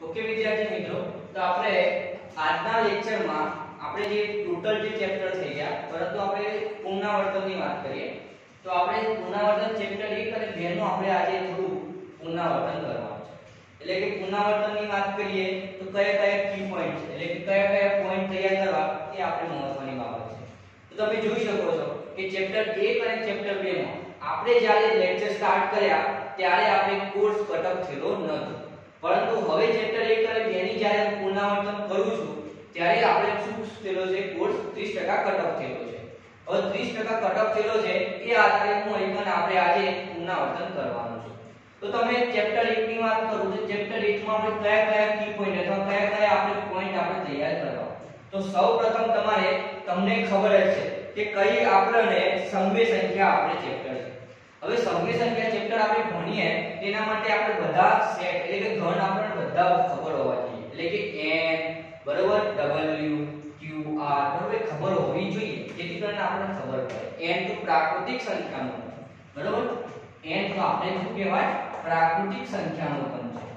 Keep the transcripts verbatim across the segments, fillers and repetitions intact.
Okay વિદ્યાર્થી મિત્રો, તો આપણે આજના લેક્ચરમાં આપણે જે ટોટલ જે ચેપ્ટર થઈ ગયા, પરંતુ આપણે પુનરાવર્તનની વાત કરીએ તો આપણે પુનરાવર્તન ચેપ્ટર એક અને બે નું આપણે આજે થોડું પુનરાવર્તન કરવાનું છે. એટલે કે પુનરાવર્તનની વાત કરીએ તો કયા કયા કી પોઈન્ટ છે, એટલે કે કયા કયા પોઈન્ટ તૈયાર કરવા એ આપણે મહત્વની બાબત છે. તો તમે જોઈ શકો છો કે ચેપ્ટર એક અને ચેપ્ટર બે માં આપણે જ્યારે લેક્ચર સ્ટાર્ટ કર્યા ત્યારે આપણે કોર્સ કટઅપ થયેલો નહોતો, પરંતુ હવે ચેપ્ટર એક અને બે ની જ્યારે પુનરાવર્તન કરું છું ત્યારે આપણે શું થયેલો છે, કોર્સ ત્રીસ ટકા કટઅપ થયેલો છે. હવે ત્રીસ ટકા કટઅપ થયેલો છે એ આધારે હું અહીં પણ આપણે આજે પુનરાવર્તન કરવાનું છે. તો તમે ચેપ્ટર એક ની વાત કરું તો ચેપ્ટર એક માં આપણે કયા કયા કી પોઈન્ટ અથવા કયા કયા આપણે પોઈન્ટ આપણે તૈયાર કરવા. તો સૌપ્રથમ તમારે તમને ખબર જ છે કે કઈ આપણને સમગ્ર સંખ્યા આપણે ચેપ્ટર છે. હવે સમગ્ર સંખ્યા ચેપ્ટર આપણે ભણીએ તેના માટે આપણે બધા સેટ એટલે કે ઘન આપણને બધા ખબર હોવા જોઈએ, એટલે કે n બરોબર w q r બરોબર ખબર હોવી જોઈએ, જેથી કરીને આપણને ખબર પડે. n તો પ્રાકૃતિક સંખ્યાનો બરોબર, n તો આપણે શું કહેવાય, પ્રાકૃતિક સંખ્યાનો ઘન છે.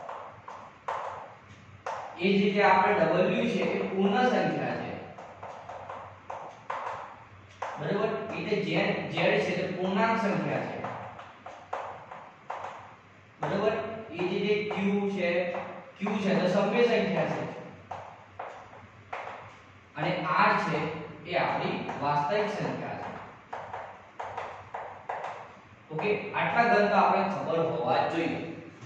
એ જ રીતે આપણે w છે એ પૂર્ણ સંખ્યા છે બરોબર, એટલે z z છે તે પૂર્ણાંક સંખ્યા છે બરોબર. એ જ રીતે q છે, q છે તો સમગ્ર સંખ્યા છે અને r છે એ આપણી વાસ્તવિક સંખ્યા છે. ઓકે, આટલા ઘન તો આપણે ખબર હોવા જોઈએ.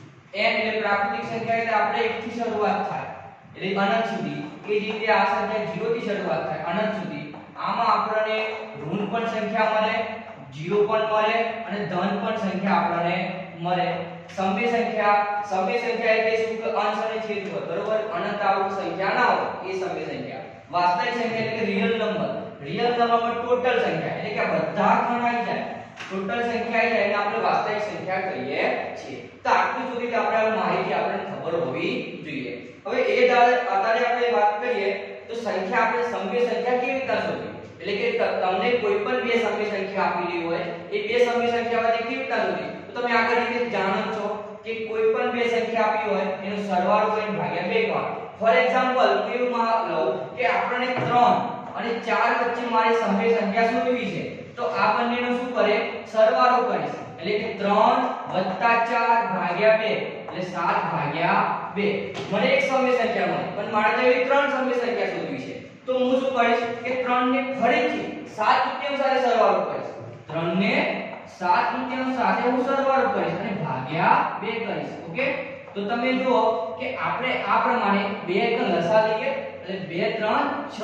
n એટલે પ્રાકૃતિક સંખ્યા એટલે આપણે એક થી શરૂઆત થાય એટલે અનંત સુધી. એ જ રીતે આ સંખ્યા ઝીરો થી શરૂઆત થાય અનંત સુધી. આમાં આપણને ઋણ પણ સંખ્યા મળે, ઝીરો પણ મળે અને ધન પણ સંખ્યા આપણને મળે. સમગ્ર સંખ્યા સમગ્ર સંખ્યા એટલે શું કે અંશ અને છેદ હોય બરોબર, અનંત આવું સંખ્યા ના હોય એ સમગ્ર સંખ્યા. વાસ્તવિક સંખ્યા એટલે કે રિયલ નંબર, રિયલ નંબરમાં ટોટલ સંખ્યા એટલે કે બધા ઘણ આવી જાય, ટોટલ સંખ્યા આવી જાય એને આપણે વાસ્તવિક સંખ્યા કહીએ છીએ. તો આટલું સુધી તો આપણે આ માહિતી આપણને ખબર હોવી જોઈએ. હવે એ આધારે આપણે વાત કરીએ તો સંખ્યા આપણે સમગ્ર સંખ્યા કેવી રીતે શોધવી, એટલે કે તમને કોઈ પણ બે સમગ્ર સંખ્યા આપેલી હોય એ બે સમગ્ર સંખ્યામાંથી કેવી રીતે શોધવી. તો તમે આગળ રીતે જાણો છો કે કોઈ પણ બે સંખ્યા આપી હોય એનો સરવાળો કરીને ભાગ્યા બે કરવાનો. ફોર એક્ઝામ્પલ કેવું માં લો કે આપણને ત્રણ અને ચાર વચ્ચે મારે સમગ્ર સંખ્યા શોધવી છે, તો આ બંનેનો શું કરે, સરવાળો કરીશ, એટલે કે ત્રણ વત્તા ચાર ભાગ્યા બે એટલે સાત ભાગ્યા બે. મને એક સમગ્ર સંખ્યા મળે પણ મારે તો એવી ત્રણ સમગ્ર સંખ્યા શોધવી છે, તો હું શું કરીશ કે ત્રણ ને ફરીથી સાત તૃતીયાંશ સાથે સરવાળો કરીશ, ત્રણ ને સાત તૃતીયાંશ સાથે હું સરવાળો કરીશ અને ભાગ્યા બે કરીશ. ઓકે, તો તમે જુઓ કે આપણે આ પ્રમાણે બે એક લસા લઈએ એટલે બે ત્રણ છ,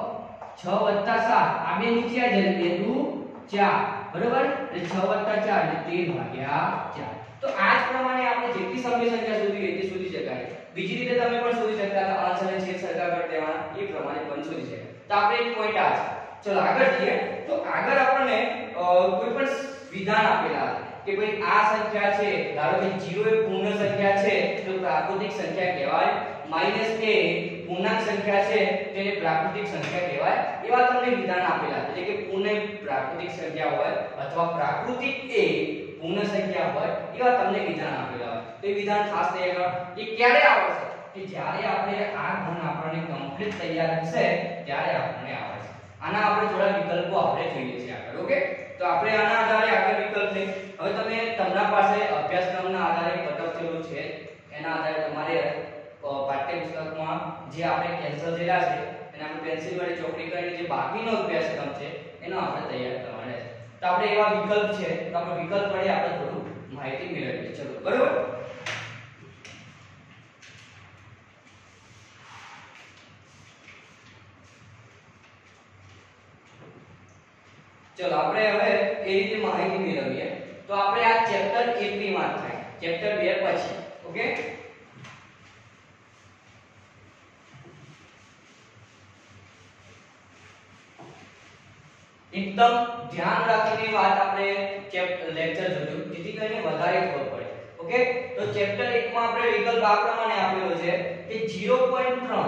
છ વત્તા સાત આ બે નીચે આવી જાય બે દુ ચાર બરોબર, એટલે છ વત્તા ચાર એટલે તેર ભાગ્યા ચાર. તો આ જ પ્રમાણે આપણે જેટલી સમગ્ર સંખ્યા શોધવી હોય તે શોધી શકાય. બીજી રીતે તમે પણ શોધી શકતા હતા, અંશ અને છેદ સરખા કરી દેવાના, એ પ્રમાણે પણ શોધી શકાય. તો આપણે એક પોઈન્ટ આ છે. ચલો આગળ જઈએ. તો આગળ આપણને કોઈ પણ વિધાન આપેલા કે ભાઈ આ સંખ્યા છે, ધારો કે ઝીરો એ પૂર્ણ સંખ્યા છે તો પ્રાકૃતિક સંખ્યા કહેવાય, માઈનસ એ પૂર્ણાંક સંખ્યા છે તેને પ્રાકૃતિક સંખ્યા કહેવાય. એવા તમને વિધાન આપેલા એટલે કે પૂર્ણ પ્રાકૃતિક સંખ્યા હોય અથવા પ્રાકૃતિક એ પૂર્ણ સંખ્યા હોય એવા તમને વિધાન આપેલા હોય. તો એ વિધાન ખાસ તૈયાર કરો. એ ક્યારે આવશે કે જ્યારે આપણે આ ગુણ આપણને કમ્પ્લીટ તૈયાર હશે ત્યારે આપણને આવશે. આના આપણે થોડા વિકલ્પો આપણે જોઈએ છે આગળ. ઓકે, તો આપણે આના આધારે આગળ વિકલ્પ લઈ. હવે તમે તમારા પાસે અભ્યાસક્રમના આધારે કટઅપ થયેલું છે, એના આધારે તમારે પાઠ્યપુસ્તકમાં જે આપણે કેન્સલ થયેલા છે એને આપણે પેન્સિલ વડે ચોકડી કરીને જે બાકીનો અભ્યાસક્રમ છે એનો આપણે તૈયાર કરવાનો છે. તો આપણે એવા વિકલ્પ છે તો આપણે વિકલ્પ વડે આપણે થોડું માહિતી મેળવીએ. ચલો બરોબર. ચલો આપણે હવે એ રીતે માહિતી મેળવીએ. તો આપણે આ ચેપ્ટર એક ની વાત થાય, ચેપ્ટર બે પછી. ઓકે, એકદમ ધ્યાન રાખીને વાત આપણે ચેપ્ટર લેક્ચર જોજો જેથી કરીને વધારે ખબર પડે. ઓકે, તો ચેપ્ટર એક માં આપણે વિકલ્પ આ પ્રમાણે આપેલો છે કે ઝીરો પોઈન્ટ ત્રણ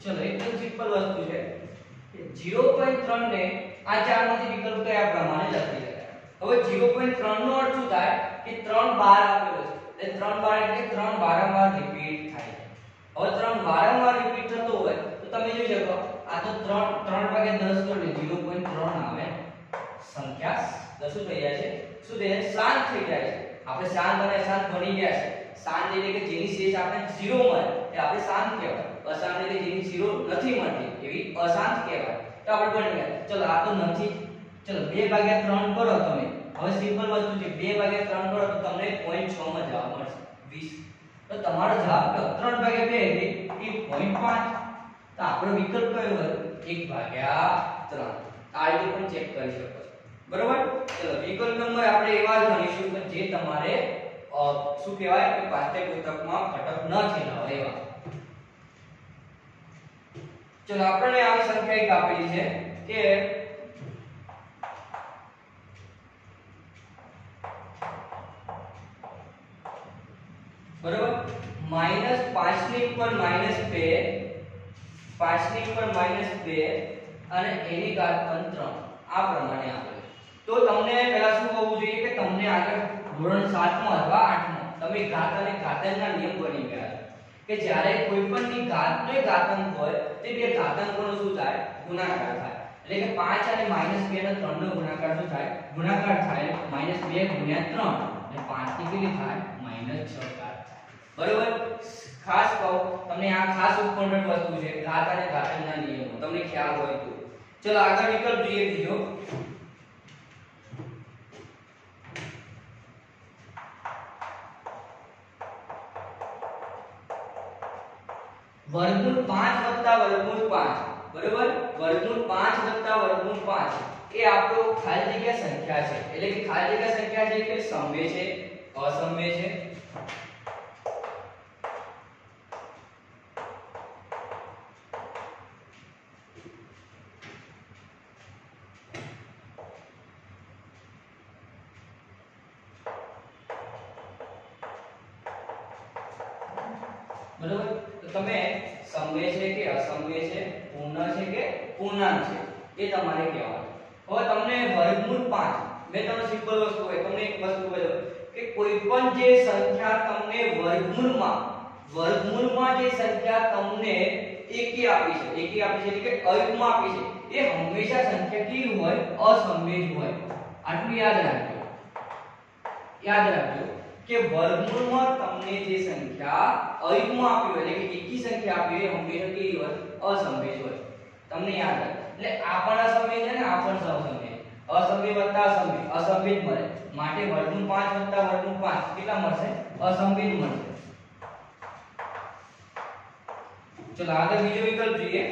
ચલો એકદમ સિમ્પલ વસ્તુ છે કે ઝીરો પોઈન્ટ ત્રણ ને આ ચારમાંથી વિકલ્પ કયા પ્રમાણે લખી શકાય. હવે ઝીરો પોઈન્ટ ત્રણ નો અર્થ શું થાય કે ત્રણ બાર આપેલો છે એટલે ત્રણ બાર એટલે ત્રણ વારંવાર રિપીટ થાય. હવે ત્રણ વારંવાર રિપીટ થતો હોય તો તમે જોઈ શકો આ તો ત્રણ ત્રણ ભાગ્યા દસ કરો એટલે ઝીરો પોઈન્ટ ત્રણ આવે સંખ્યા દસ થઈ જાય છે. શું થઈ જાય? શાંત થઈ જાય છે. આપણે શાંત અને શાંત બની ગયા છે. શાંત એટલે કે જેની શેષ આપણે ઝીરો મળે એ આપણે શાંત કહેવાય. અશાંત એટલે જેની ઝીરો નથી મળતી એવી અશાંત કહેવાય. તો આપણે બની ગયા. ચલો આ તો નથી. ચલો બે ભાગ્યા ત્રણ કરો તમે. હવે સિમ્પલ વસ્તુ છે બે ભાગ્યા ત્રણ કરો તો તમને zero point છ માં જવાબ મળશે વીસ. તો તમારો જવાબ ત્રણ ભાગ્યા બે એટલે એક point પાંચ. તો આપણો વિકલ્પ કયો હોય? એક ભાગ્યા ત્રણ. આ રીતે પણ ચેક કરી શકો છો. બરોબર? ચલો વિકલ્પ નંબર આપણે એવા જ ગણીશું કે જે તમારે શું કહેવાય કે પાઠ્યપુસ્તકમાં ઘટક ન થયેલા હોય એવા. ચલો આપણને આવી સંખ્યા એક આપેલી છે કે બરોબર માઈનસ પાંચ ની ઉપર માઈનસ બે, પાંચ ની ઉપર માઈનસ બે અને એની ઘાત પણ ત્રણ આ પ્રમાણે આપેલું. તો તમને પહેલા શું હોવું જોઈએ કે તમને આગળ ધોરણ સાત માં અથવા આઠ માં તમે ઘાત અને ઘાતાંકના નિયમ ભણી ગયા છો કે જ્યારે કોઈ પણ ની ઘાતનો ઘાતાંક હોય તે બે ઘાતાંકોનો શું થાય? ગુણાકાર થાય. એટલે કે પાંચ અને માઈનસ બે અને ત્રણ નો ગુણાકાર શું થાય? ગુણાકાર થાય. માઈનસ બે ગુણ્યા ત્રણ એટલે પાંચ ની કેટલી થાય? માઈનસ છ ઘાત. બરોબર? ખાસ કહું તમને આ ખાસ ઇમ્પોર્ટન્ટ વસ્તુ છે ઘાત અને ઘાતાંકના નિયમો તમને ખ્યાલ હોય તો. ચલો આગળ વિકલ્પ જોઈએ બીજો. વર્ગમૂળ પાંચ વત્તા વર્ગમૂળ પાંચ. બરોબર? વર્ગમૂળ પાંચ વત્તા વર્ગમૂળ પાંચ એ આપણો ખાલી જગ્યા સંખ્યા છે. એટલે કે ખાલી જગ્યા સંખ્યા છે કે સમય છે અસમય છે. બરોબર? તો તમે સમય છે કે અસમય છે, પૂર્ણ છે કે પૂર્ણાંક છે એ તમારે કહેવાનું. હવે તમને વર્ગમૂળ પાંચ મેં તમને સિમ્પલ વસ્તુ હોય તમને એક વસ્તુ કહ્યું કે કોઈ પણ જે સંખ્યા તમને વર્ગમૂળમાં વર્ગમૂળમાં જે સંખ્યા તમને એકી આપી છે એકી આપી છે એટલે કે અયુગ્મ આપી છે એ હંમેશા સંખ્યા કેવી હોય? અસમય જ હોય. આટલું યાદ રાખજો. યાદ રાખજો કે વર્ગમૂળમાં તમને જે સંખ્યા અયુગ્મ આપી હોય એટલે કે એકી સંખ્યા આપી હોય હંમેશા કેવી હોય? અસમય જ હોય. તમને યાદ રાખો. એટલે આ પણ અસમય છે ને આ પણ સહસમય. અસમય વત્તા અસમય અસમય જ મળે. માટે વર્ગમૂળ પાંચ વત્તા વર્ગમૂળ પાંચ કેટલા મળશે? અસમય જ મળશે. ચલો આગળ બીજો વિકલ્પ જોઈએ.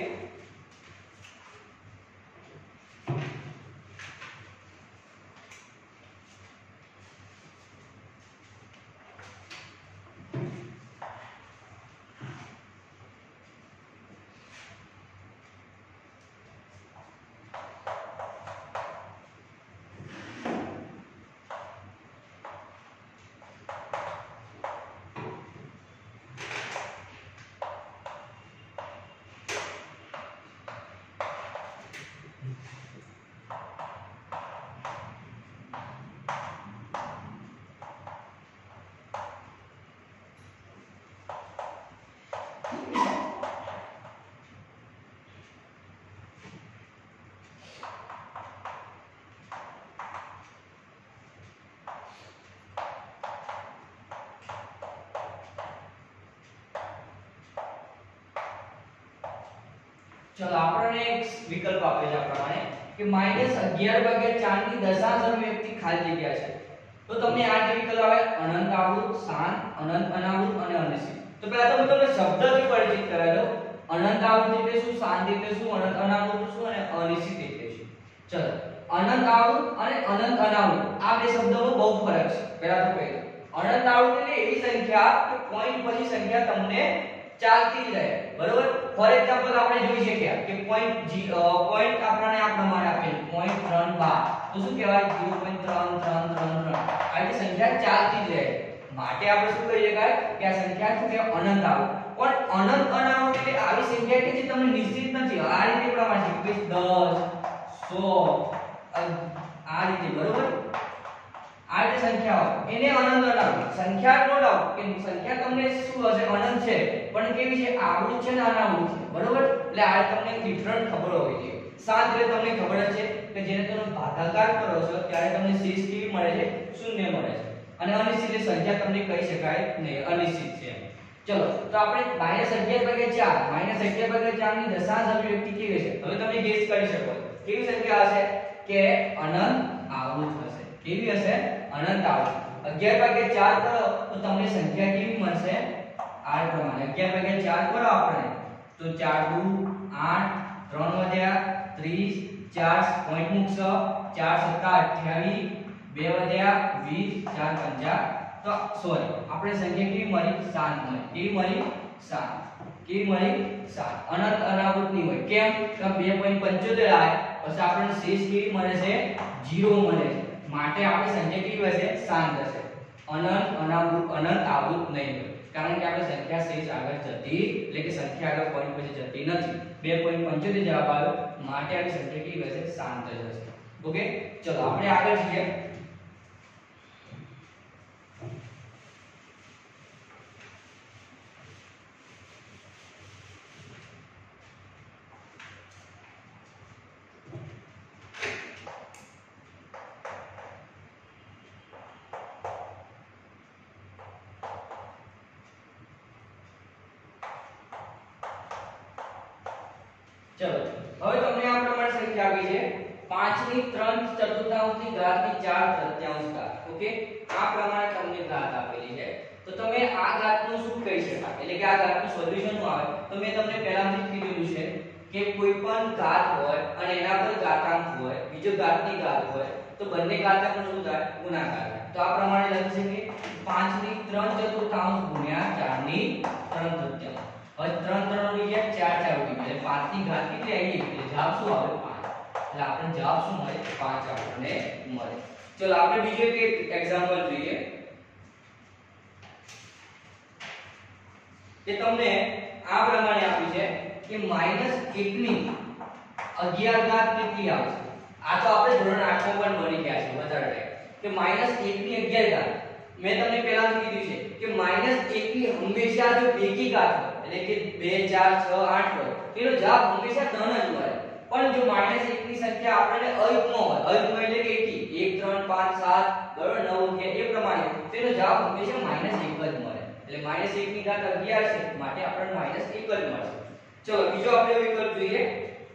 ચલો આપણને એક વિકલ્પ આપેલા પ્રમાણે કે માઈનસ અગિયાર ભાગ્યા ચાર ની દશાંશ અભિવ્યક્તિ ખાલી જગ્યા છે. તો તમને આ જે વિકલ્પ આવે અનંત આવૃત, શાંત, અનંત અનાવૃત અને અનિશ્ચિત. તો પહેલા તો હું તમને શબ્દથી પરિચિત કરાવી દઉં. અનંત આવૃત એટલે શું, શાંત એટલે શું, અનંત અનાવૃત શું અને અનિશ્ચિત એટલે શું. ચલો અનંત આવૃત અને અનંત અનાવૃત આ બે શબ્દોમાં બહુ ફરક છે. પહેલા તો કહી દઉં અનંત આવૃત એટલે એવી સંખ્યા કે પોઈન્ટ પછી સંખ્યા તમને ચાલતી જ રહે. બરોબર? ફોર એક્ઝામ્પલ આપણે જોઈ શકીએ કે પોઈન્ટ પોઈન્ટ આપણને આ પ્રમાણે આપેલ પોઈન્ટ ત્રણ બાર તો શું કહેવાય? ઝીરો પોઈન્ટ ત્રણ ત્રણ ત્રણ ત્રણ આ સંખ્યા ચાલતી જ રહે. માટે આપણે શું કહી શકાય કે આ સંખ્યા શું કહેવાય? અનંત આવૃત. પણ અનંત અનાવૃત એટલે આવી સંખ્યા કે જે તમને નિશ્ચિત નથી, આ રીતે પ્રમાણ છે કે દસ સો આ રીતે, બરોબર? આ રીતે સંખ્યાઓ એને અનંત અનાવૃત સંખ્યા, નો ડાઉટ કે સંખ્યા તમને શું હશે, અનંત છે, પણ કેવી છે, આવૃત છે ને અનાવૃત છે, બરોબર? એટલે આ તમને ડિફરન્ટ ખબર હોવી જોઈએ. સાત એટલે તમને ખબર જ છે કે જેને તમે ભાગાકાર કરો છો ત્યારે તમને શેષ કેવી મળે છે, શૂન્ય મળે છે, અને અનિશ્ચિત સંખ્યા તમને કહી શકાય નહીં, અનિશ્ચિત છે. ચલો તો આપણે માઈનસ અગિયાર ભાગ્યા ચાર માઈનસ અગિયાર ભાગ્યા ચાર ની દશાંશ અભિવ્યક્તિ કેવી છે? હવે તમે ગેસ કરી શકો કેવી સંખ્યા હશે, કે અનંત આવૃત હશે. કેવી હશે? અનંત આવૃત. અગિયાર ભાગ્યા ચાર કરો તો તમને સંખ્યા કેવી મળશે, આ પ્રમાણે. અગિયાર ભાગ્યા ચાર કરો આપણે તો ચાર દુ આઠ, ત્રણ વધ્યા ત્રીસ, ચાર પોઈન્ટ મૂકશો, ચાર સત્તા અઠ્યાવીસ, બે વધ્યા વીસ, ચાર પંજા તો સોરી આપણે સંખ્યા કેવી મળી, સાત મળી. કેવી મળી? સાત. કેવી મળી? સાત. અનંત અનાવૃત ની હોય. કેમ? કે બે પોઈન્ટ પંચોતેર આવે પછી આપણને શેષ કેવી મળે છે, ઝીરો મળે છે. માટે આપણી સંખ્યા કેવી હશે, સાત હશે. અનંત અનાવૃત અનંત આવૃત નહીં હોય, કારણ કે આપણે સંખ્યા શેષ આગળ જતી એટલે કે સંખ્યા આગળ પોઈન્ટ પછી જતી નથી. બે પોઈન્ટ પંચોતેર જવાબ આવ્યો, માટે આપણી સંખ્યા કેવી હશે, શાંત જ હશે. ઓકે, ચલો આપણે આગળ જઈએ. ચલો હવે તમને આ પ્રમાણે સંખ્યા આપી છે પાંચ ની ત્રણ ચતુર્થાંશ ની ઘાત ની ચાર તૃતીયાંશ ઘાત. ઓકે, આ પ્રમાણે તમને ઘાત આપેલી છે. તો તમે આ ઘાતનું શું કહી શકાય, એટલે કે આ ઘાતનું સોલ્યુશન શું આવે? તો મેં તમને પહેલાથી જ કીધું છે કે કોઈ પણ ઘાત હોય અને એના પર ઘાતાંક હોય, બીજો ઘાતની ઘાત હોય તો બંને ઘાતાંકનો શું થાય, ગુણાકાર થાય. તો આ પ્રમાણે લખી શકીએ પાંચ ની ત્રણ ચતુર્થાંશ ગુણ્યા ચાર ની ત્રણ તૃતીયાંશ. હવે ત્રણ ત્રણ ઉડી ગયા, ચાર ચાર ઉડી ગયા, એટલે પાંચ ની ઘાત કેટલી આવી ગઈ, એટલે જવાબ શું આવે, પાંચ. એટલે આપણે જવાબ શું મળે, પાંચ આપણને મળે. ચલો આપણે બીજો એક એક્ઝામ્પલ જોઈએ કે તમને આ પ્રમાણે આપ્યું છે કે માઈનસ એક ની અગિયાર ઘાત કેટલી આવશે. આ તો આપણે ધોરણ આઠ માં પણ ભણી ગયા છે વધારે કે માઈનસ એક ની અગિયાર ઘાત. મેં તમને પહેલા જ કીધું છે કે માઈનસ એક ની હંમેશા જો બેકી ઘાત હોય એટલે કે બે ચાર છ આઠ હોય તેનો જવાબ હંમેશા ધન જ મળે. પણ જો માઈનસ એક ની સંખ્યા આપણને અયુગ્મ હોય, અયુગ્મ એટલે કે એકી, એક ત્રણ પાંચ સાત બરાબર નવ અગિયાર એ પ્રમાણે તેનો જવાબ હંમેશા માઈનસ એક જ મળે. એટલે માઈનસ એક ની ઘાત અગિયાર છે માટે આપણને માઈનસ એક જ મળશે. ચલો બીજો આપણે વિકલ્પ જોઈએ.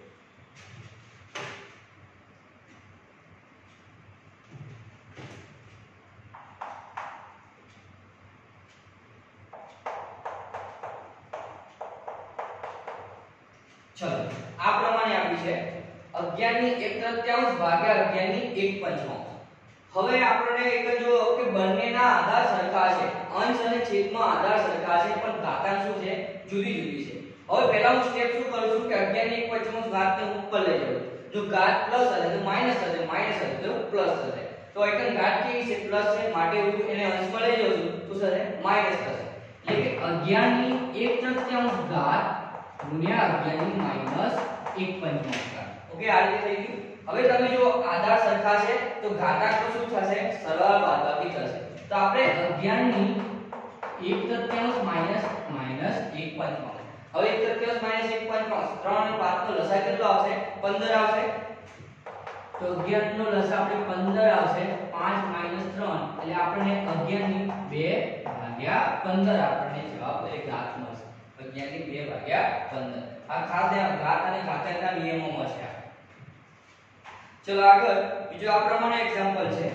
ચલો આ પ્રમાણે આપી છે અગિયાર ની એક તૃતીયાંશ ભાગ્યા અગિયાર ની એક પંચમાંશ. હવે આપણે એક જો કે બંનેના આધાર સરખા છે, અંશ અને છેદમાં આધાર સરખા છે, પણ ઘાતાંક શું છે, જુદી જુદી છે. હવે પહેલા હું સ્ટેપ શું કરું છું કે અગિયાર ની એક પંચમાંશ ઘાતને ઉપર લઈ જાઉં. જો ઘાત પ્લસ હશે તો માઈનસ થશે, માઈનસ હશે તો પ્લસ થશે. તો એકમ ઘાત કેવી છે, પ્લસ છે, માટે હું એને અંશમાં લઈ જાઉં છું તો થશે માઈનસ થશે. એટલે કે અગિયાર ની એક તૃતીયાંશ ઘાત ગુણ્યા અગિયાર ની માઈનસ એક પંચમાંશ ઘાત. ઓકે, આ રીતે થઈ ગયું. હવે તમે જો આધાર સરખા છે તો ઘાતાંક તો શું થશે, સરળ બાદબાકી થશે. તો આપણે અગિયાર ની એક તૃતીયાંશ માઈનસ માઈનસ એક પંચમાંશ. હવે એક તૃતીયાંશ માઈનસ એક પંચમાંશ, ત્રણ અને પાંચ નો લસાઅ કેટલો આવશે, પંદર આવશે. તો અગિયાર નો લસાઅ આપણે પંદર આવશે, પાંચ માઈનસ ત્રણ એટલે આપણને અગિયાર ની બે ભાગ્યા પંદર આપણને જવાબ એટલે ઘાત મળશે. અગિયાર ની બે ભાગ્યા પંદર. આ ખાસ ઘાત અને ઘાતાંકના નિયમોમાં છે. ચલો આગળ બીજો આ પ્રમાણે એક્ઝામ્પલ છે.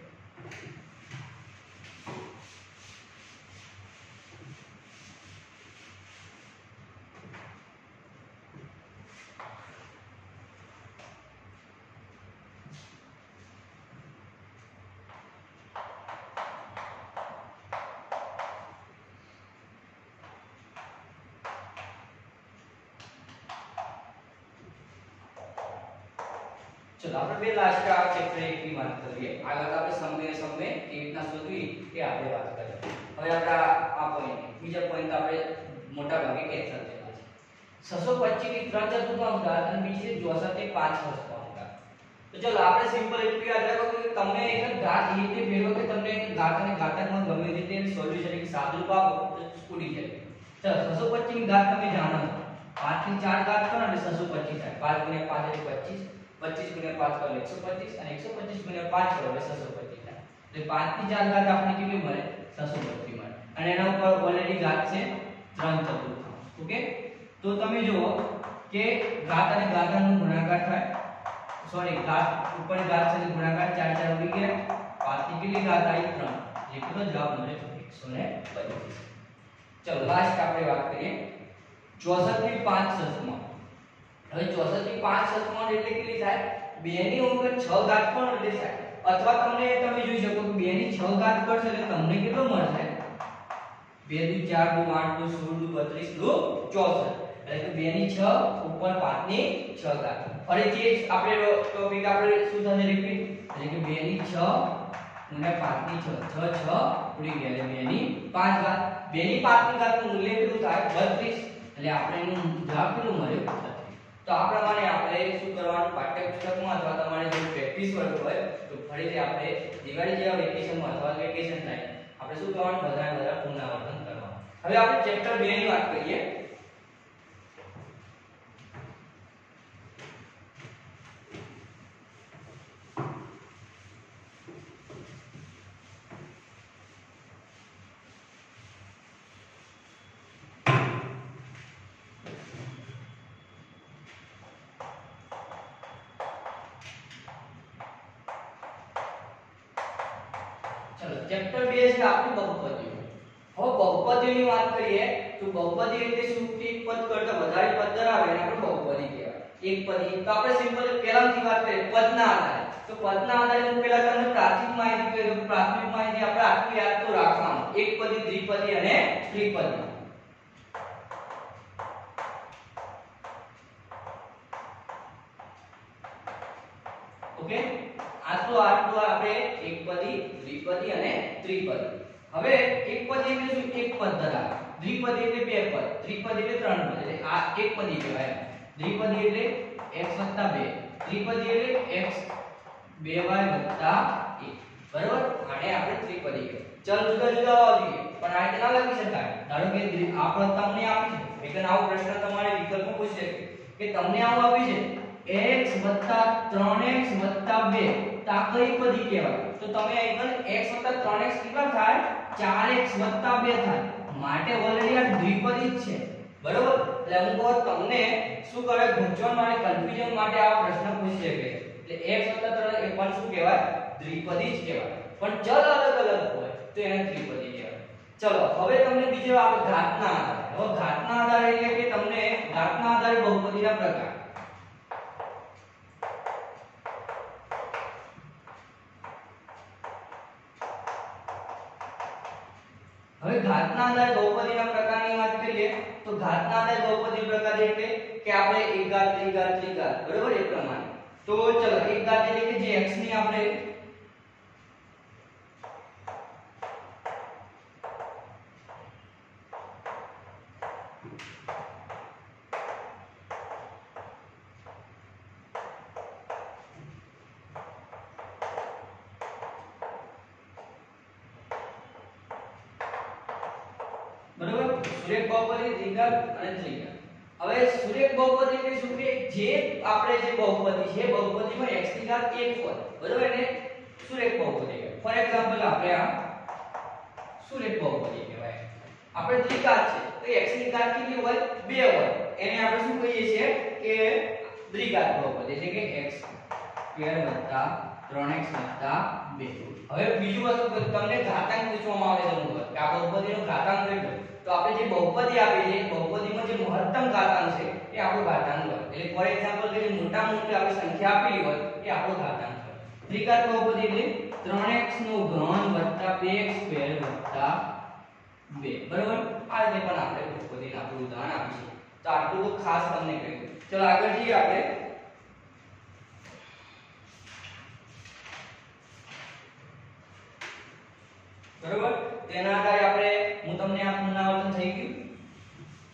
चलो આપણે બે લાસ્ટ આ ચેપ્ટર એક ની વાત કરીએ. આગળ આપણે સમય સમય કેવી રીતના શોધવી એ આપણે વાત કરીએ. હવે આપણે આ પોઈન્ટ બીજા પોઈન્ટ આપણે મોટા ભાગે કેન્સલ થયેલા છે. છસો પચીસ ની ત્રણ ચતુર્થાંશ ઘાત અને બીજી છે ચોસઠ ની પાંચ ચતુર્થાંશ ઘાત. તો ચલો આપણે સિમ્પલ એટલું યાદ રાખો કે તમે એક ઘાત એ રીતે ફેરવો કે તમને ઘાત અને ઘાતાંકમાં ગમે રીતે સોલ્યુશન કે સાદુરૂપ આપો તો સ્કૂટી જાય. ચલો છસો પચીસ ની ઘાત તમે જાણો છો પાંચ ની ચાર ઘાત કરો એટલે છસો પચીસ થાય. પાંચ ગુણ્યા પાંચ એટલે પચીસ, પચીસ ગુણ્યા પાંચ કરો એકસો પચીસ અને એકસો પચીસ ગુણ્યા પાંચ કરો એટલે છસો પચીસ થાય. એટલે પાંચ ની ચાર ઘાત આપણને કેટલી મળે? છસો પચીસ મળે. અને એના ઉપર ઓલરેડી ઘાત છે ત્રણ ચતુર્થાંશ. ઓકે, તો તમે જુઓ કે ઘાત અને ઘાતાંકનો ગુણાકાર થાય, સોરી ઘાત ઉપર ઘાત સાથે ગુણાકાર ચાર ચાર ઉડી ગયા, પાંચ ની કેટલી ઘાત આવી? ત્રણ. એટલો જવાબ મળે એકસો પચીસ. ચલો લાસ્ટ આપણે વાત કરીએ ચોસઠ ની પાંચ છઠ્ઠાંશ. હવે ચોસઠ ની પાંચ છઠ્ઠાંશ એટલે કેટલી થાય? બે ની ઉપર છ ઘાત પણ એટલે થાય. અથવા તમને તમે જોઈ શકો કે બે ની છ ઘાત કરશો એટલે તમને કેટલો મળશે? બે દુ ચાર દુ આઠ દુ સોળ દુ બત્રીસ દુ ચોસઠ. એટલે કે બે ની છ ઉપર પાંચ ની છ ઘાત. ફરીથી આપણે ટોપિક આપણે શું થશે? રિપીટ. એટલે કે બે ની છ ગુણ્યા પાંચ ની છ, છ છ ઉડી ગયા એટલે બે ની પાંચ ઘાત. બે ની પાંચ ની ઘાત નું મૂલ્ય કેટલું થાય? બત્રીસ. એટલે આપણે એનું જવાબ કેટલું મળ્યો? તો આ પ્રમાણે આપણે શું કરવાનું? પાઠ્યપુસ્તકમાં અથવા તમારે જો પ્રેક્ટિસ વર્ક હોય તો ફરીથી આપણે દિવાળી જેવા વેકેશનમાં અથવા વેકેશન થાય આપણે શું કરવાનું? બધા બધા પુનરાવર્તન કરવાનું. હવે આપણે ચેપ્ટર બે ની વાત કરીએ. ચેપ્ટર બે છે આપણું બહુપદીઓ. હવે બહુપદીઓની વાત કરીએ તો બહુપદી એટલે શું? એક પદ કરતા વધારે પદ ધરાવે એને આપણે બહુપદી કહેવાય. એક પદી તો આપણે સિમ્પલ પહેલાથી વાત કરીએ પદના આધારે. તો પદના આધારે હું પહેલા તમને પ્રાથમિક માહિતી કહી દઉં. પ્રાથમિક માહિતી આપણે આટલું યાદ તો રાખવાનું: એક પદી, દ્વિપદી અને ત્રિપદી. ઓકે, આટલું આટલું આપણે એકપદી, દ્વિપદી અને ત્રિપદી. હવે એકપદી એટલે શું? એક પદ ધરાવે. દ્વિપદી એટલે બે પદ, ત્રિપદી એટલે ત્રણ પદ. એટલે આ એકપદી કહેવાય. દ્વિપદી એટલે x + બે, ત્રિપદી એટલે x બે y + એક. બરાબર? આને આપણે ત્રિપદી કહેવાય. ચલ જુદા જુદા હોવા જોઈએ પણ આ રીતે ના લખી શકાય. ધારો કે આપણે તમને આપી છે એક આવો પ્રશ્ન તમારે વિકલ્પમાં પૂછે કે તમને આવું આપી છે x + ત્રણ x + બે તો આ કઈ પદી કહેવાય? તો તમે અહીં x + ત્રણ x કેટલા થાય? ચાર x + બે થાય. માટે ઓલરેડી આ દ્વિપદી જ છે. બરોબર? એટલે હું કહું તમને શું કરે? ગૂંચવણ માટે, કન્ફ્યુઝન માટે આ પ્રશ્ન પૂછી શકે. એટલે x + ત્રણ એ પણ શું કહેવાય? દ્વિપદી જ કહેવાય. પણ ચલ અલગ અલગ હોય તો એને ત્રિપદી કહેવાય. ચલો હવે તમને બીજો આવે ઘાતના આધારે. હવે ઘાતના આધારે એટલે કે તમને ઘાતના આધારે બહુપદીના પ્રકાર. હવે ઘાતના આધારે બહુપદીના પ્રકારની વાત કરીએ તો ઘાતના આધારે બહુપદી પ્રકાર એટલે કે આપણે એક ઘાત, ત્રિઘાત, ત્રિઘાત, બરોબર? એ પ્રમાણે. તો ચલો એક ઘાત એટલે કે જે x ની આપણે બરોબર? સુરેખ બહુપદી, દ્વિઘાત અને ત્રિઘાત. હવે સુરેખ બહુપદી એટલે શું કે જે આપણે જે બહુપદી છે બહુપદીમાં x ની ઘાત એક હોય. બરોબર? એને સુરેખ બહુપદી કહેવાય. ફોર એક્ઝામ્પલ આપણે આ સુરેખ બહુપદી કહેવાય. આપણે દ્વિઘાત છે તો x ની ઘાત કેટલી હોય? બે હોય. એને આપણે શું કહીએ છીએ કે દ્વિઘાત બહુપદી એટલે કે x સ્ક્વેર વત્તા ત્રણ x વત્તા બે. હવે બીજું વસ્તુ કે તમને ઘાતાંક પૂછવામાં આવે છે મુજબ કે આ બહુપદીનો ઘાતાંક કેટલો? તો આપણે જે બહુપદી આપી છે બહુપદીમાં જે મહત્તમ ઘાતાંક છે એ આપણો ઘાતાંક હોય. એટલે ફોર એક્ઝામ્પલ કે જે મોટા મોટી આપણે સંખ્યા આપેલી હોય એ આપણો ઘાતાંક હોય. ત્રિઘાત બહુપદી એટલે ત્રણ x નો ઘન વત્તા બે x સ્ક્વેર વત્તા બે. બરોબર? આ રીતે પણ આપણે બહુપદીનું આપણું ઉદાહરણ આપીશું. તો આટલું તો ખાસ તમને કહી દઉં. ચલો આગળ જઈએ આપણે. બરોબર? તેના આધારે આપણે હું તમને આ પુનરાવર્તન થઈ ગયું.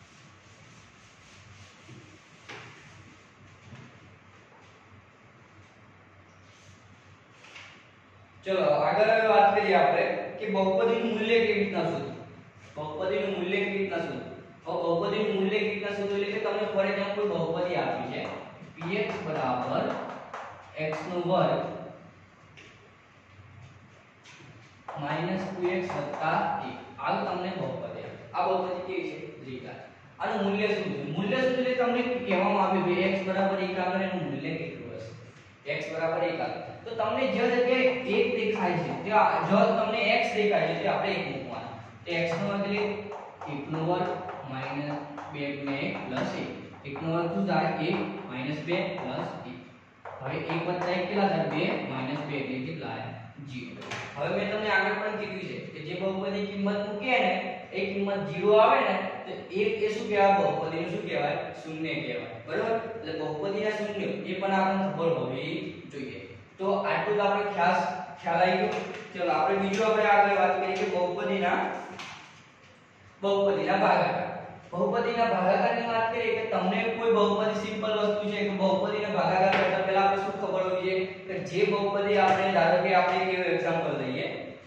ચલો આગળ વાત કરીએ આપણે કે બહુપદીનું મૂલ્ય કેવી રીતના શોધવું. બહુપદીનું મૂલ્ય કેવી રીતના શોધવું. હવે બહુપદીનું મૂલ્ય કેવી રીતના શોધવું એટલે કે તમને ફોર એક્ઝામ્પલ બહુપદી આપી છે px બરાબર x નો વર્ગ માઈનસ ટુ એક્સ વત્તા એક. આ તમને બહુપદી આ બહુપદી કેવી છે ત્રિઘાત. આનું મૂલ્ય શું છે? મૂલ્ય શું છે તમને કહેવામાં આવ્યું કે x બરાબર એક આગળ એનું મૂલ્ય કેટલું હશે. x બરાબર એક આગળ તો તમને જે જગ્યાએ એક દેખાય છે ત્યાં જો તમને x દેખાય છે તો આપણે એક મૂકવાનું. તો x નો વર્ગ એટલે એક નો વર્ગ માઈનસ બે ગુણ્યા એક પ્લસ એક. એક નો વર્ગ શું થાય એક માઈનસ બે પ્લસ એક. હવે એક વત્તા એક કેટલા થાય બે માઈનસ બે એટલે કેટલા આવે ઝીરો. હવે મેં તમને આગળ પણ કીધું છે કે જે બહુપદી કિંમત મૂકીએ ને એ કિંમત ઝીરો આવે ને તો એક એ શું કહેવાય બહુપદીનું શું કહેવાય શૂન્ય કહેવાય. બરાબર એટલે બહુપદીના શૂન્ય એ પણ આપણને ખબર હોવી જોઈએ. તો આટલું તો આપણે ખાસ ખ્યાલ આવી ગયો. ચલો આપણે બીજું આપણે આગળ વાત કરીએ કે બહુપદીના બહુપદીના ભાગાકાર. બહુપદીના ભાગાકારની વાત કરીએ કે તમને કોઈ બહુપદી સિમ્પલ વસ્તુ છે કે બહુપદીના ભાગાકાર કરતા પહેલા આપણે શું ખબર હોવી જોઈએ કે જે બહુપદી આપણે ધારો કે આપણે કેવું એક્ઝામ્પલ લઈએ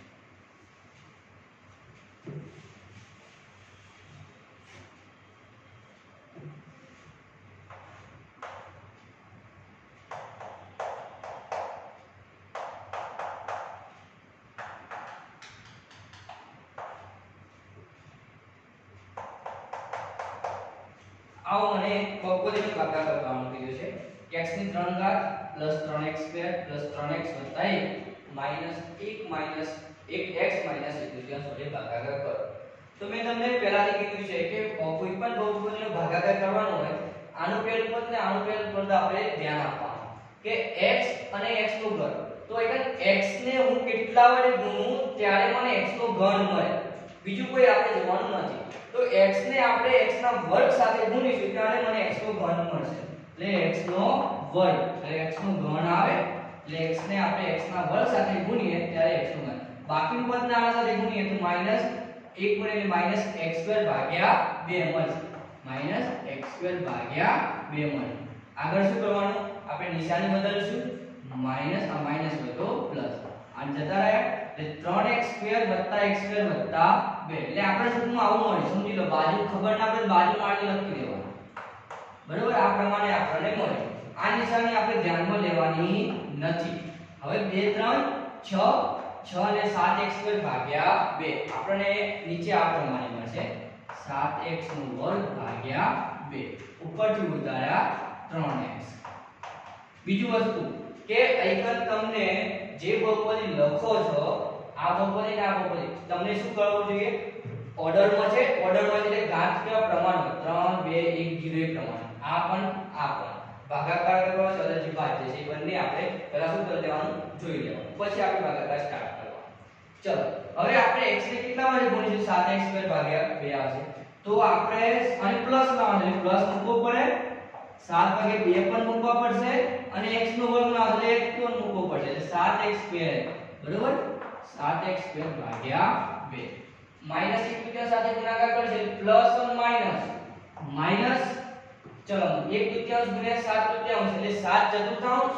આવો મને બહુપદીનો ભાગાકાર કરવાનું કીધું છે કે x ની ત્રણ ઘાત પ્લસ ત્રણ એક્સ સ્ક્વેર પ્લસ ત્રણ એક્સ વત્તા એક માઈનસ એક માઈનસ એક એક્સ માઈનસ એક દુત્યાંશ વડે ભાગાકાર કરો. તો મેં તમને પહેલાથી કીધું છે કે કોઈ પણ બહુપદીનો ભાગાકાર કરવાનો હોય આનું પહેલું પદ ને આનું પહેલું પદ આપણે ધ્યાન આપવાનું કે x અને x નો ઘન. તો એટલે x ને હું કેટલા વડે ગુણું ત્યારે મને x નો ઘન મળે. બીજું કોઈ આપણે જોવાનું નથી. તો x ને આપણે x ના વર્ગ સાથે ગુણીશું ત્યારે મને x નો ઘન મળશે. એટલે x નો વર્ગ એટલે x નો ઘન આવે એટલે x ને આપણે x ના વર્ગ સાથે ગુણીએ ત્યારે x નો ઘન. બાકીનું પદ ને આના સાથે ગુણીએ તો માઈનસ એક ગુણ્યા એટલે માઈનસ x સ્ક્વેર ભાગ્યા બે મળશે. માઈનસ x સ્ક્વેર ભાગ્યા બે મળે. આગળ શું કરવાનું આપણે નિશાની બદલશું. માઈનસ આ માઈનસ હોય તો પ્લસ આ જતા રહ્યા એટલે ત્રણ એક્સ સ્ક્વેર વત્તા x સ્ક્વેર વત્તા બે. એટલે આપણે સૂત્રમાં આવું મળે સમજી લો. બાજુ ખબર ના પડે બાજુ મારી લખી દેવાનું. બરોબર આ પ્રમાણે આપણને મળે. આ નિશાની આપણે ધ્યાનમાં લેવાની નથી. હવે બે ત્રણ છ છ અને સાત એક્સ સ્ક્વેર ભાગ્યા બે આપણને નીચે આ પ્રમાણે મળશે સાત એક્સ નો વર્ગ ભાગ્યા બે. ઉપરથી ઉતાર્યા ત્રણ એક્સ. બીજું વસ્તુ કે અહીંયા તમને જે બહુપદી લખો છો આ બહુપદી ને આ બહુપદી તમને શું કરવું જોઈએ ઓર્ડરમાં છે. ઓર્ડરમાં એટલે ઘાત કેવા પ્રમાણ ત્રણ બે એક ઝીરો એ પ્રમાણે આ પણ આ પણ ભાગાકાર કરવાનો છે અલગથી ભાજ્ય છે. બંને આપણે પહેલા શું કરી લેવાનું જોઈ લેવાનું પછી આપણે ભાગાકાર સ્ટાર્ટ કરવાનો. ચલો હવે આપણે x ને કેટલા વડે ગુણીશું સાત એક્સ સ્ક્વેર ભાગ્યા બે આવશે. તો આપણે અને પ્લસ લાવવાનું એટલે પ્લસ મૂકવો પડે. સાત ભાગ્યા બે પણ મૂકવા પડશે અને x નો વર્ગ ના એટલે એક પણ મૂકવો પડશે એટલે સાત એક્સ સ્ક્વેર બરોબર સાત એક્સ સ્ક્વેર ભાગ્યા બે માઈનસ એક દુત્યાંશ સાથે ગુણાકાર કરશે પ્લસ અને માઈનસ માઈનસ ચલો એક દુત્યાંશ ગુણ્યા સાત દુત્યાંશ એટલે સાત ચતુર્થાંશ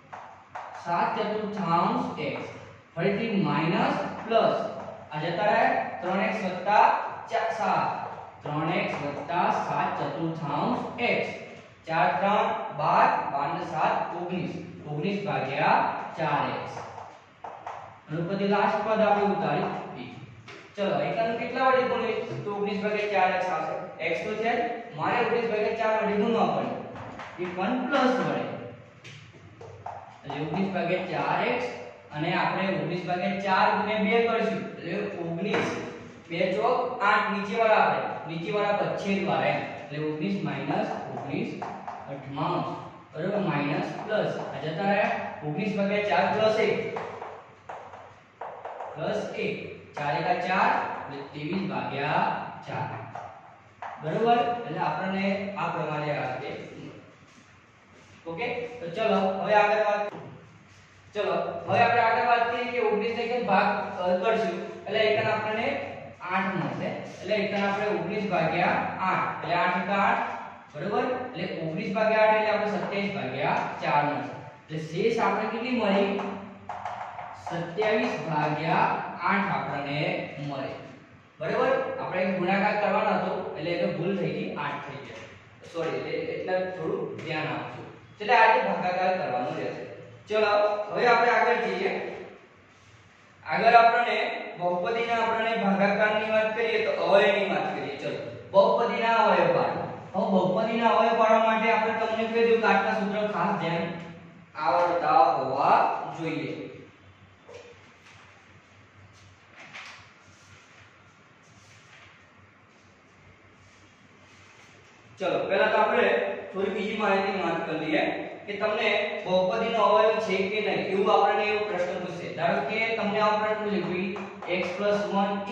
સાત ચતુર્થાંશ x ફરીથી માઈનસ પ્લસ આ જતા રહે ત્રણ એક્સ સાત ત્રણ એક્સ સાત ચતુર્થાંશ x ચાર ત્રણ બાર બાર ને સાત ઓગણીસ ઓગણીસ ભાગ્યા ચાર એક્સ. અને પછી લાસ્ટ પદ આપણે ઉતારી દીધું. ચલો એકમ કેટલા વડે ગુણીએ તો ઓગણીસ ભાગ્યા ચાર એક્સ આવશે. x તો છે મારે ઓગણીસ ભાગ્યા ચાર વડે ગુણવા પડે એ પણ પ્લસ વડે એટલે ઓગણીસ ભાગ્યા ચાર એક્સ અને આપણે ઓગણીસ ભાગ્યા ચાર ગુણ્યા બે કરશું એટલે ઓગણીસ બે ચોક આઠ નીચે વાળા આપણે નીચે વાળા પછેદ વાળા એટલે ઓગણીસ માઈનસ ઓગણીસ અઠ્ઠાણું બરાબર માઈનસ પ્લસ આ જતા રહ્યા ઓગણીસ ભાગ્યા ચાર પ્લસ એક પ્લસ એક ચાર એકા ચાર એટલે ત્રેવીસ ભાગ્યા ચાર બરાબર. એટલે આપણને આ પ્રમાણે આવશે. ઓકે તો ચલો હવે આગળ વાત ચલો હવે આપણે આગળ વાત કરીએ કે ઓગણીસ ને કે ભાગ કરશું એટલે એકન આપણને આઠ મળશે. એટલે એકન આપણે ઓગણીસ ભાગ્યા આઠ એટલે આઠ એકા આઠ બરોબર એટલે ઓગણીસ ભાગ્યા આઠ એટલે આપણે સત્યાવીસ ભાગ્યા ચાર મળશે. એટલે શેષ આપણે કેટલી મળી સત્યાવીસ ભાગ્યા આઠ આપણને મળે બરાબર આપણે ગુણાકાર કરવાનો હતો એટલે એ ભૂલ થઈ ગઈ આઠ થઈ ગયા સોરી એટલે એટલે થોડું ધ્યાન આપજો એટલે આજે ભાગાકાર કરવાનો રહેશે ચલો હવે આપણે આગળ જઈએ આગળ આપણને બહુપદીના આપણને ભાગાકારની વાત કરીએ તો અવયવની વાત કરીએ ચલો બહુપદીના અવયવ પાડો હવે બહુપદીના અવયવ પાડવા માટે આપણે તમને કહી દઉં કે આટલા સૂત્ર ખાસ ધ્યાન આવડતા હોવા જોઈએ चलो पहला तो આપણે થોડી બીજી માહિતી વાત કરી લઈએ કે તમને બહુપદીનો અવયવ છે કે નહીં એવું આપણને એવો પ્રશ્ન પૂછે ધારો કે તમને આ પ્રશ્ન લખી x + એક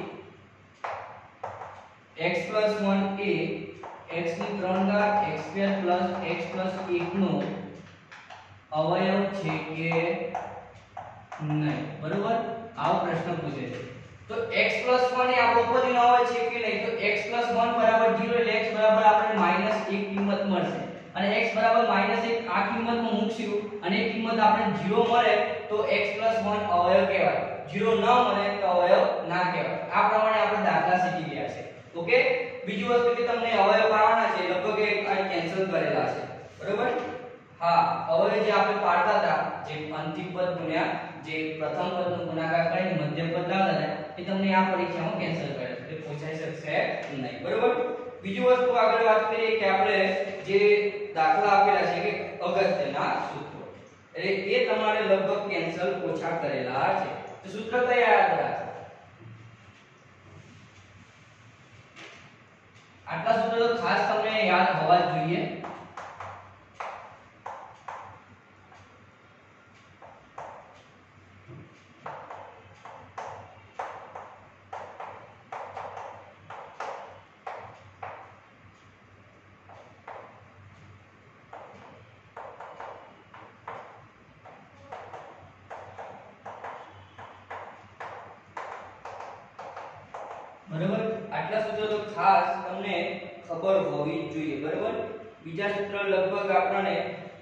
a x + એક a x ની ત્રણ ઘાત x² + x + એક નો અવયવ છે કે નહીં બરોબર આવો પ્રશ્ન પૂછે છે તો x + એક એ આ બહુપદીનો અવયવ છે કે નહીં તો x + એક = ઝીરો એટલે x બરાબર આપણે માઈનસ એક કિંમત મળશે અને x બરાબર માઈનસ એક આ કિંમતમાં મૂકશું અને એ કિંમત આપણે ઝીરો મળે તો x + એક અવયવ કહેવાય ઝીરો ન મળે તો અવયવ ના કહેવાય આ પ્રમાણે આપણે દાખલા શીખી ગયા છે ઓકે બીજી વસ્તુ કે તમને અવયવ પાડવાના છે લગભગ આ કેન્સલ કરેલા છે બરોબર હા હવે જે આપણે પાડતા હતા જે અંતિમ પદ ગુણ્યા જે પ્રથમ પદનો ગુણાકાર કરીને મધ્યમ પદ લાવતા હતા એ તમને આ પરીક્ષામાં કેન્સલ કરે છે એટલે પૂછાઈ શકશે નહીં બરોબર બીજી વસ્તુ આગળ વાત કરીએ કે આપણે જે દાખલા આપેલા છે કે અગત્યના સૂત્રો એટલે એ તમારે લગભગ કેન્સલ ઓછા કરેલા છે તો સૂત્ર કયા યાદ રાખો આટલા સૂત્રો તો ખાસ તમને યાદ હોવા જ જોઈએ બરાબર આટલા સૂત્રો તો ખાસ તમને ખબર હોવી જોઈએ બરાબર બીજા સૂત્ર લગભગ આપણને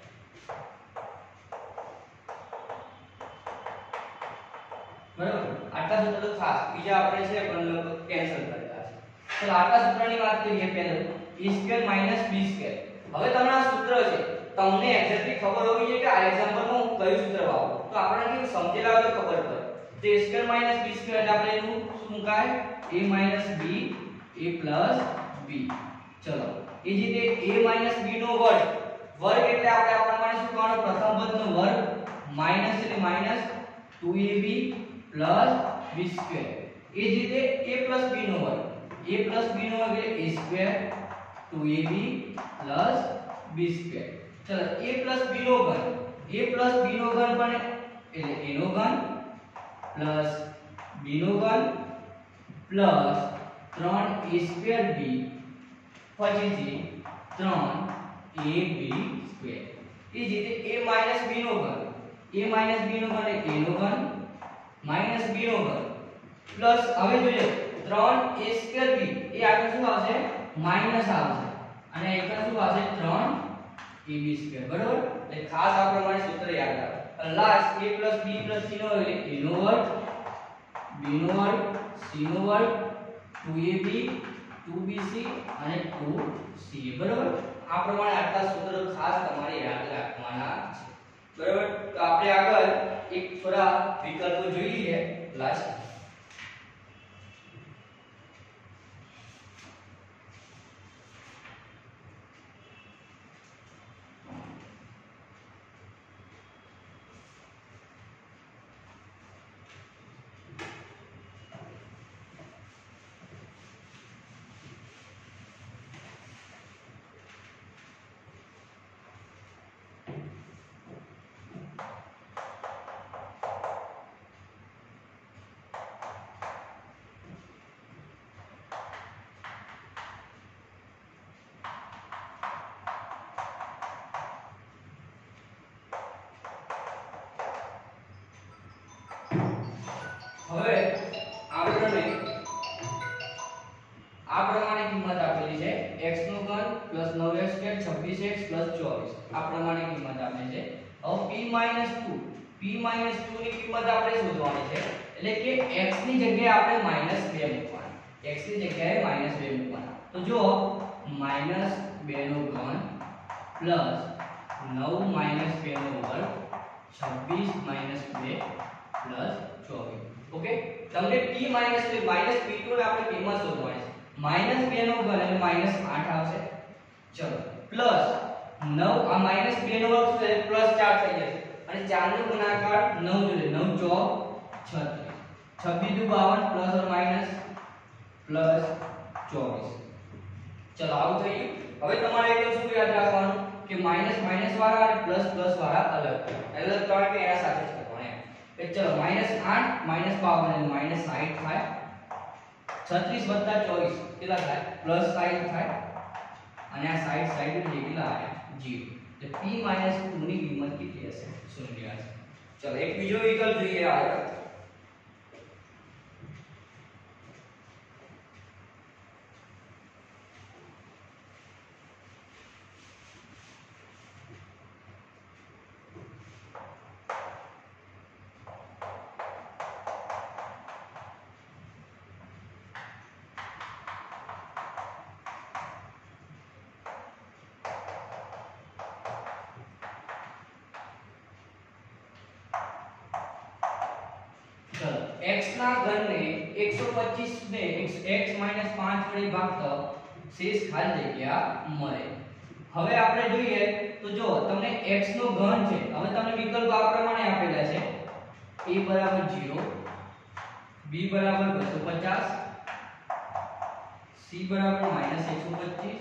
બરાબર આટલા સૂત્ર તો ખાસ બીજા આપણે છે પણ લગભગ કેન્સલ કરેલા છે તો આટલા સૂત્રની વાત કરીએ પહેલા a² - b². હવે તમને આ સૂત્ર છે તમને એક્ઝેક્ટલી ખબર હોવી જોઈએ કે આ એક્ઝામ્પલમાં હું કયું સૂત્ર વાપરું તો આપણને કેવું સમજેલા હોય તો ખબર પડે તો a² - b² એટલે આપણે એનું શું મુકાય a minus b a plus b ચલો એ જ રીતે a minus b નો વર્ગ વર્ગ એટલે આપણે આ પ્રમાણે શું કરવાનું પ્રથમ પદનો વર્ગ માઈનસ એટલે minus two a b plus b square એ જ રીતે a plus b નો વર્ગ a plus b નો વર્ગ એટલે a square two a b plus b square ચલો a plus b નો ઘન a plus b નો ઘન પણ એટલે a નો ઘન plus b નો ઘન प्लस ત્રણ a square b પછીથી ત્રણ a b square એ જ રીતે a minus b નો ઘન a minus b નો ઘન એટલે a નો ઘન minus b નો ઘન પ્લસ હવે જોઈએ ત્રણ a square b એ આગળ શું આવશે માઈનસ આવશે અને એકમ શું આવશે ત્રણ a b square બરાબર એટલે ખાસ આ પ્રમાણે સૂત્ર યાદ રાખો last a plus b plus c નો એટલે a નો વર્ગ b નો વર્ગ c નો વર્ગ two a b two b c અને ટુ c a બરાબર આ પ્રમાણે આટલા સૂત્રો ખાસ તમારે યાદ રાખવાના છે બરાબર તો આપણે આગળ એક થોડા વિકલ્પો જોઈ લઈએ લાસ્ટ હવે આપણને આ પ્રમાણે કિંમત આપેલી છે x નો ઘન નવ x² છવ્વીસ x ચોવીસ આ પ્રમાણે કિંમત આપેલી છે હવે p - two p p minus two ની કિંમત આપણે શોધવાની છે એટલે કે x ની જગ્યાએ આપણે માઈનસ બે મૂકવાના x ની જગ્યાએ માઈનસ બે મૂકવાના તો જો માઈનસ બે નો ઘન પ્લસ નવ માઈનસ બે નો વર્ગ છવ્વીસ માઈનસ બે પ્લસ ચોવીસ ઓકે તમને p માઈનસ બે માઈનસ p ટુ ને આપણે કિંમત શોધવાની છે માઈનસ બે નો ઘન એટલે માઈનસ આઠ આવશે ચલો પ્લસ નવ આ માઈનસ બે નો વર્ગ છે પ્લસ ચાર થઈ જશે અને ચાર નો ગુણાકાર નવ જોડે નવ ચોક છત્રીસ છવ્વીસ દુ બાવન પ્લસ ઓર માઈનસ પ્લસ ચોવીસ ચલો આવું થઈ ગયું હવે તમારે એકદમ શું યાદ રાખવાનું કે માઈનસ માઈનસ વાળા અને પ્લસ પ્લસ વાળા અલગ અલગ કારણ કે એના સાથે જ કરવાના કે ચલો માઈનસ આઠ માઈનસ બાવન એટલે માઈનસ સાઠ થાય છત્રીસ વત્તા ચોવીસ કેટલા થાય પ્લસ સાઠ થાય અને આ સાઠ સાઠ એટલે કેટલા આવ્યા જીરો એટલે p માઈનસ ટુ ની કિંમત કેટલી હશે શૂન્ય હશે ચલો એક બીજો વિકલ્પ જોઈએ આગળ x ના ઘનને એકસો પચીસ ને x પાંચ વડે ભાગતા શેષ ખાલી જગ્યા મળે હવે આપણે જોઈએ તો જો તમને x નો ઘન છે હવે તમને વિકલ્પ આ પ્રમાણે આપેલા છે a બરાબર ઝીરો b બરાબર બસો પચાસ c બરાબર માઈનસ એકસો પચીસ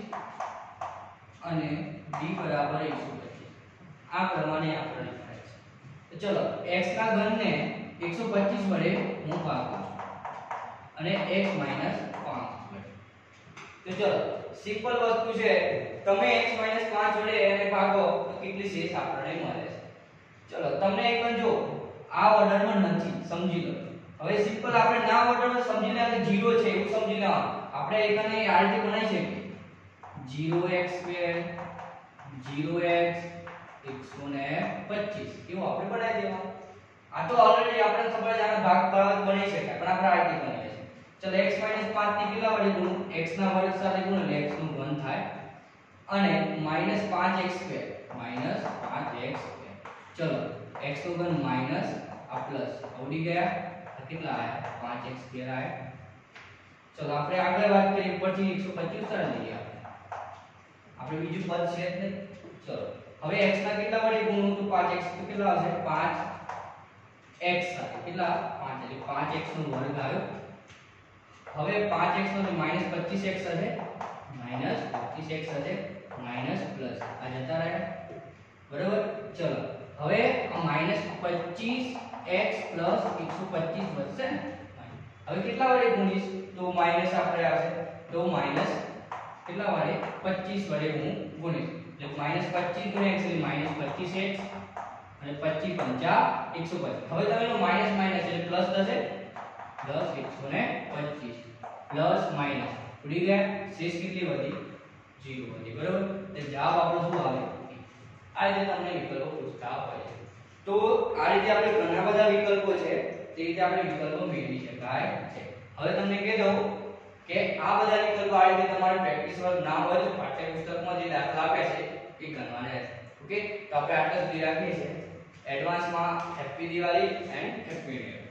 અને d બરાબર એકસો પચીસ આ પ્રમાણે આપણે થાય છે તો ચલો x ના ઘનને એકસો પચીસ વડે હું ભાગું છું અને x પાંચ વડે તો ચલો સિમ્પલ વસ્તુ છે તમે x પાંચ વડે એને ભાગો તો કેટલી શેષ આપણને મળે છે ચલો તમને એક પણ જો આ ઓર્ડરમાં નથી સમજી લો હવે સિમ્પલ આપણે ના ઓર્ડરમાં સમજી લે કે ઝીરો છે એવું સમજી લેવાનું આપણે એકને આ રીતે બનાવી શકીએ zero x square zero x એકસો પચીસ એવું આપણે બનાવી દેવાનું આ તો ઓલરેડી આપણે ખબર છે આનો ભાગ ભાગ બની શકાય પણ આપણે આ રીતે બનાવીએ છીએ ચલો x પાંચ ની કેટલા વડે ગુણ x ના વર્ગ સાથે ગુણ એટલે x નું ઘન થાય અને માઈનસ પાંચ એક્સ સ્ક્વેર માઈનસ પાંચ એક્સ સ્ક્વેર ચલો x નું ઘન માઈનસ આ પ્લસ આવડી ગયા આ કેટલા આયા પાંચ એક્સ સ્ક્વેર આયા ચલો આપણે આગળ વાત કરીએ ઉપરથી એકસો પચીસ ઉતારી લઈએ આપણે આપણે બીજું પદ છે જ નહીં ચલો હવે x ના કેટલા વડે ગુણું તો પાંચ એક્સ તો કેટલા આવશે પાંચ x સાથે કેટલા પાંચ એટલે પાંચ x નો વર્ગ આવ્યો હવે પાંચ x નો માઈનસ પચીસ એક્સ હશે માઈનસ પચીસ એક્સ હશે માઈનસ પ્લસ આ જતા રહ્યા બરાબર ચલો હવે આ માઈનસ પચીસ એક્સ પ્લસ એકસો પચીસ વધશે ને હવે કેટલા વડે ગુણીશ તો માઈનસ આપણે આવશે તો માઈનસ કેટલા વડે પચીસ વડે હું ગુણીશ એટલે માઈનસ પચીસ ગુણ્યા x એટલે માઈનસ પચીસ એક્સ અને પચીસ પંચા એકસો પચીસ હવે તમે લો માઈનસ માઈનસ એટલે પ્લસ થશે દસ એકસો પચીસ પ્લસ માઈનસ ઉડી ગયા શેષ કેટલી વધી ઝીરો વધી બરાબર એટલે જવાબ આપણો શું આવે આ રીતે તમને વિકલ્પો પૂછતા હોય છે તો આ રીતે આપણે ઘણા બધા વિકલ્પો છે તે રીતે આપણે વિકલ્પો મેળવી શકાય છે હવે તમને કહી દઉં કે આ બધા વિકલ્પો આ રીતે તમારે પ્રેક્ટિસ વર્ક ના હોય તો પાઠ્યપુસ્તકમાં જે દાખલા આપ્યા છે એ ગણવાના રહેશે ઓકે તો આપણે આટલા સુધી રાખીએ છીએ એડવાન્સમાં happy Diwali and happy new year